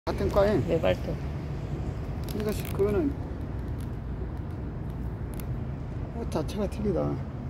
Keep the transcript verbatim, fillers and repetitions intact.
같은 과에. 네, 발톱. 이것이 그거는 옷 자체가 틀리다.